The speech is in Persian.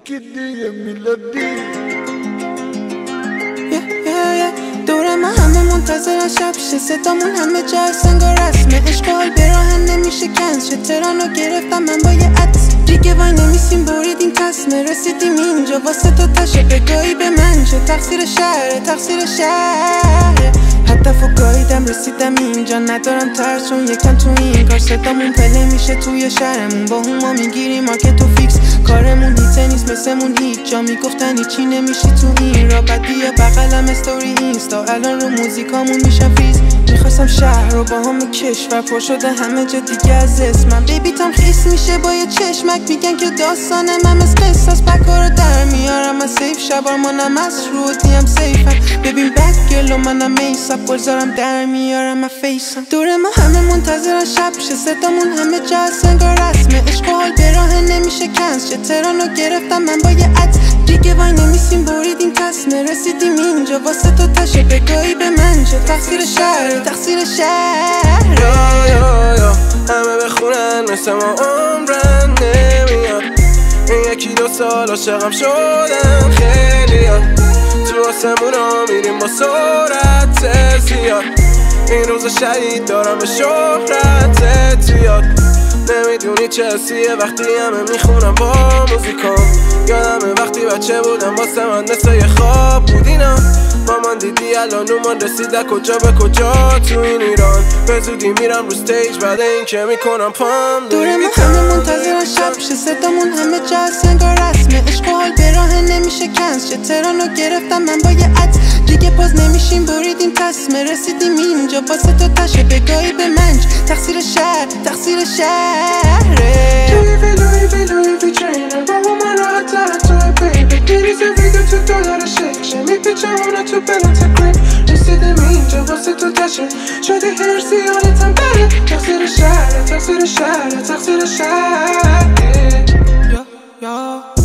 دیگه میلادی دور ما همه منتظرن شب شه صدامون همه جا انگار رسمه عشق حال به راهن نمیشه کنس شه تهرانو گرفتم من با یه عطس دیگه وای نمیسیم بریدیم تصمه رسیدیم اینجا واسه تو تشه بگاهی به من شه تقصیر شهره هدف و گاهیدم رسیدم اینجا ندارم ترس چون یکم تو این کار صدامون پله میشه توی شهرمون با هما میگیریم مارکت و فیکس کارمون هیته نیست مثلمون هیچ جا میگفتن هیچی نمیشی تو این را بعد بیا بغلم استوری اینستا الان رو موزیکامون میشم فریز میخواستم شهر رو با همه کشور پر شده همه جا دیگه از اسمم بیبیتم خیس میشه با یه چشمک میگن که داستانم هم از قصاص بکا رو در میارم من سیف شبار منم از رودیم سیفم ببین بک گلو منم میساب بزارم در میارم من فیسم دور ما همه منتظرن شب شه صدامون همه جا انگار رسمه عشق و حال به راه نمیشه کنس شه تهرانو گرفتم من با یه عطس دیگه وای نمیسیم بریدیم تصمه رسیدیم اینجا واسه تو تشه بگاهی به من شه تقصیر شهر همه بخونن مثل ما عمرن نمیاد این یکی دو سال عاشقم شدن خیلیات تو آسمونا میریم با سرعت زیاد این روز شدید دارم به شهرت زیاد نمیدونی چه حسیه وقتی همه میخونم با موزیکام یادمه وقتی بچه بودم واسه من مثل یه خواب بود اینا مامان دیدی الان اومد رسیده کجا به کجا تو این ایران به زودی میرم رو ستیج بعد این که میکنم پام دور ما همه منتظرن شب شه صدامون همه جا انگار رسمه عشق و حال به راه نمیشه کنس شه تهرانو گرفتم من با یه عطس دیگه باز نمیشیم بریدیم تصمه رسیدیم اینجا واسه تو تشه بگاهی به منج تقصیر شهره Louis trainer با من راحت تر توی بیبی دیریز ویدیو تو دلار شکشه میپیچه اونا تو بلنت کریپ رسیدم اینجا واسه تو تشه شده هرسی حالتم بره تقصیر شهره